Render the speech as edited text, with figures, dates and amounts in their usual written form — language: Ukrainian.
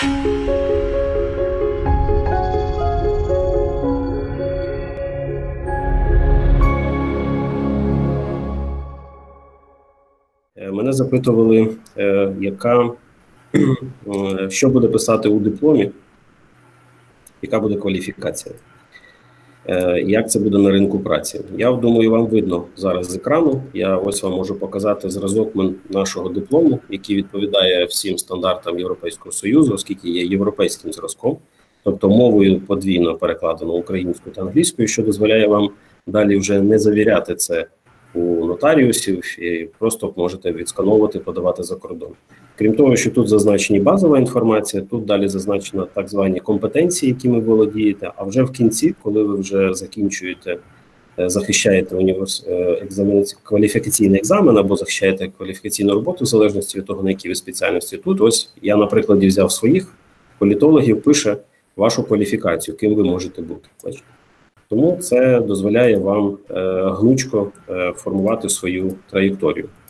Мене запитували, що буде писати у дипломі, яка буде кваліфікація, як це буде на ринку праці. Я думаю, вам видно зараз з екрану. Я ось вам можу показати зразок нашого диплому, який відповідає всім стандартам Європейського Союзу, оскільки є європейським зразком, тобто мовою подвійно перекладено українською та англійською, що дозволяє вам далі вже не завіряти це у нотаріусів і просто можете відскановувати, подавати за кордон. Крім того, що тут зазначені базова інформація, тут далі зазначено так звані компетенції, якими ви володієте, а вже в кінці, коли ви вже закінчуєте, захищаєте кваліфікаційний екзамен або захищаєте кваліфікаційну роботу, в залежності від того, на якій ви спеціальності, тут ось я на прикладі взяв своїх політологів, пише вашу кваліфікацію, ким ви можете бути. Тому це дозволяє вам гнучко формувати свою траєкторію.